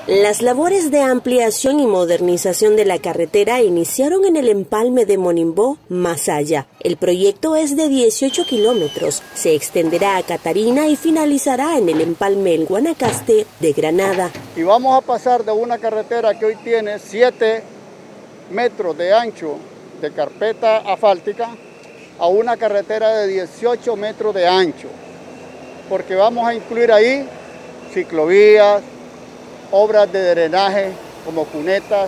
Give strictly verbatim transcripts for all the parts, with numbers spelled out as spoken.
Las labores de ampliación y modernización de la carretera iniciaron en el empalme de Monimbó, Masaya. El proyecto es de dieciocho kilómetros, se extenderá a Catarina y finalizará en el empalme El Guanacaste de Granada. Y vamos a pasar de una carretera que hoy tiene siete metros de ancho de carpeta asfáltica a una carretera de dieciocho metros de ancho, porque vamos a incluir ahí ciclovías, obras de drenaje como cunetas.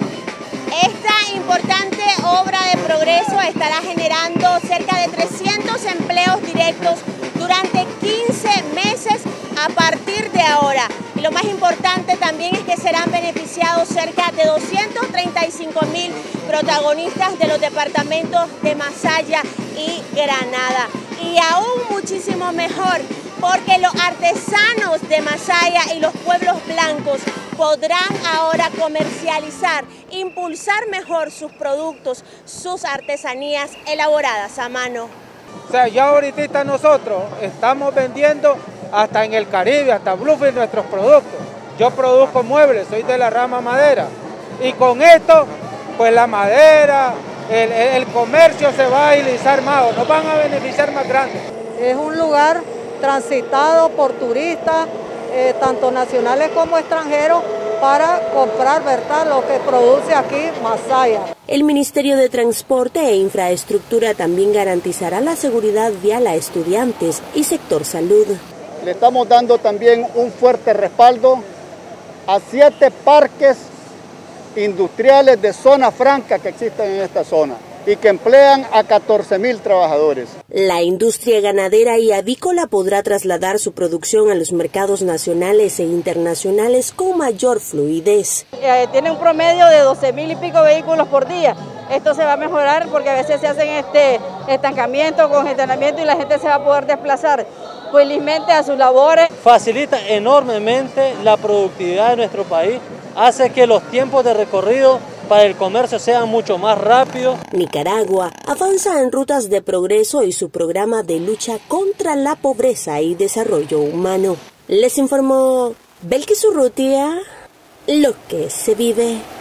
Esta importante obra de progreso estará generando cerca de trescientos empleos directos durante quince meses a partir de ahora. Y lo más importante también es que serán beneficiados cerca de doscientos treinta y cinco mil protagonistas de los departamentos de Masaya y Granada. Y aún muchísimo mejor, porque los artesanos de Masaya y los pueblos blancos podrán ahora comercializar, impulsar mejor sus productos, sus artesanías elaboradas a mano. O sea, ya ahorita nosotros estamos vendiendo hasta en el Caribe, hasta Bluefield nuestros productos. Yo produzco muebles, soy de la rama madera. Y con esto, pues la madera, el, el comercio se va a agilizar más, nos van a beneficiar más grandes. Es un lugar transitado por turistas, eh, tanto nacionales como extranjeros, para comprar, ¿verdad?, lo que produce aquí Masaya. El Ministerio de Transporte e Infraestructura también garantizará la seguridad vial a estudiantes y sector salud. Le estamos dando también un fuerte respaldo a siete parques industriales de zona franca que existen en esta zona y que emplean a catorce mil trabajadores. La industria ganadera y avícola podrá trasladar su producción a los mercados nacionales e internacionales con mayor fluidez. Eh, tiene un promedio de doce mil y pico vehículos por día. Esto se va a mejorar porque a veces se hacen este estancamiento, congestionamiento y la gente se va a poder desplazar felizmente a sus labores. Facilita enormemente la productividad de nuestro país, hace que los tiempos de recorrido para el comercio sean mucho más rápidos. Nicaragua avanza en rutas de progreso y su programa de lucha contra la pobreza y desarrollo humano. Les informó Belkis Urrutia, lo que se vive.